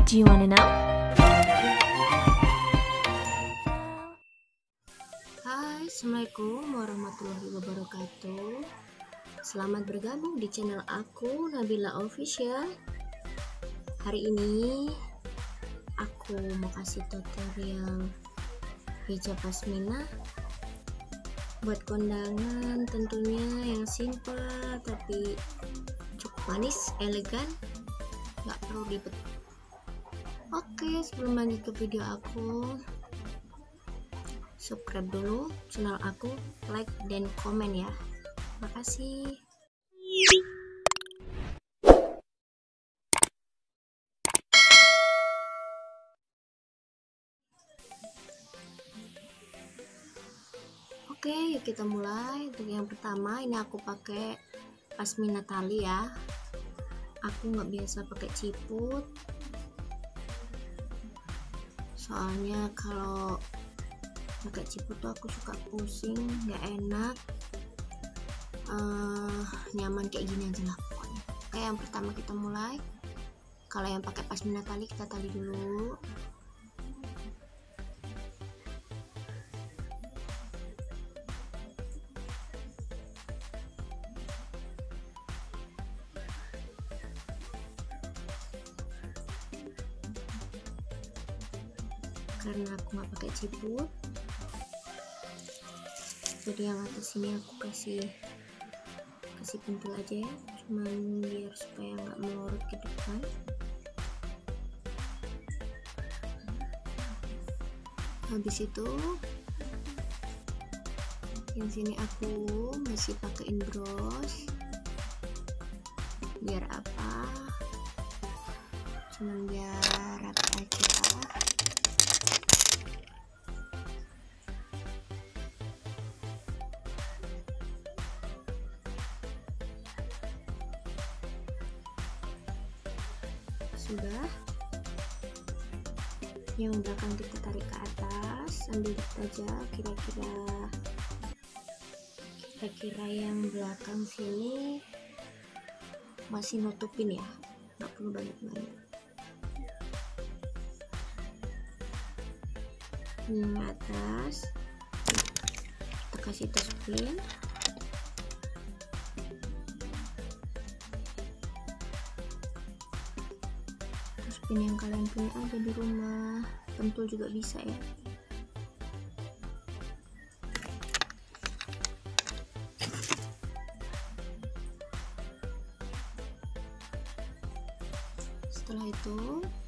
Do you wanna know? Hai, Assalamualaikum warahmatullahi wabarakatuh. Selamat bergabung di channel aku, Nabila Official. Hari ini aku mau kasih tutorial hijab pasmina buat kondangan, tentunya yang simple tapi cukup manis, elegan, nggak perlu ribet. Oke, sebelum lanjut ke video aku, subscribe dulu channel aku, like dan komen ya. Makasih. Oke, yuk kita mulai. Untuk yang pertama, ini aku pakai pasmina tali ya. Aku nggak biasa pakai ciput, soalnya kalau pakai ciput tuh aku suka pusing, nggak enak. Nyaman kayak gini aja lah pokoknya. Oke, yang pertama kita mulai. Kalau yang pakai pasmina tali, kita tali dulu. Karena aku nggak pakai ciput, jadi yang atas sini aku kasih pentil aja ya, cuman biar supaya nggak melorot ke depan. Habis itu yang sini aku masih pakein bros. Biar apa? Cuman biar rapi aja. Sudah, yang belakang kita tarik ke atas sambil dikit aja, kira-kira yang belakang sini masih nutupin ya, nggak perlu banyak-banyak. Yang atas kita kasih tos pin. Pin yang kalian punya aja di rumah, pentul juga bisa ya. Setelah itu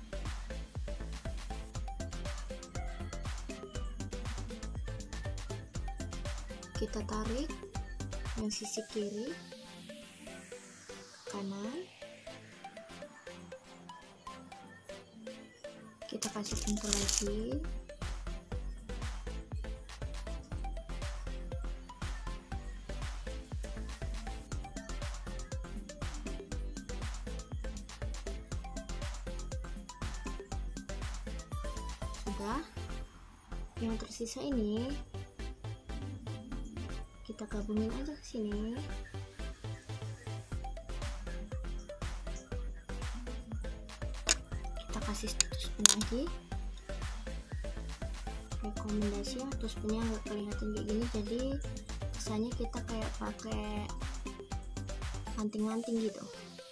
kita tarik yang sisi kiri ke kanan. Kita kasih pentul lagi. Sudah, yang tersisa ini kita gabungin aja ke sini. Kita kasih status pin lagi. Rekomendasi status pinnya nggak kelihatan kayak gini, jadi kesannya kita kayak pakai anting-anting gitu.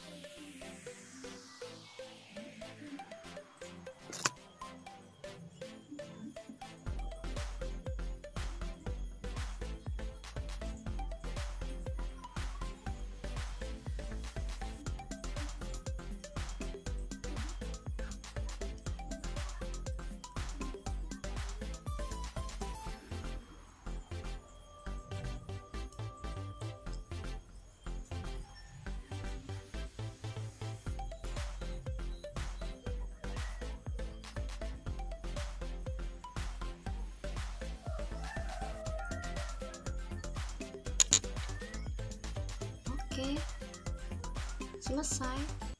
Oke, selesai.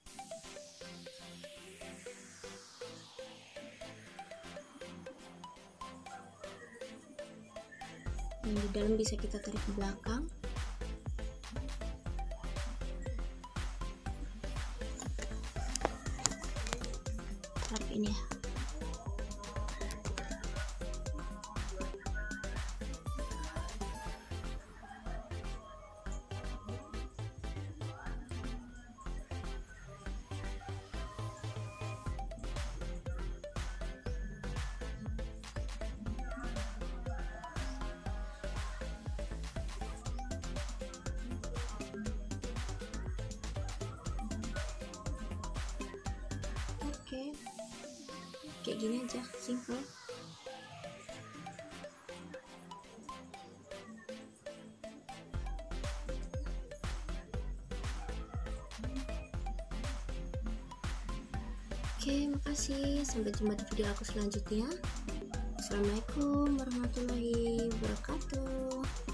Yang di dalam bisa kita tarik ke belakang. ini ya. Oke, kayak gini aja, simple. Oke, makasih. Sampai jumpa di video aku selanjutnya. Assalamualaikum warahmatullahi wabarakatuh.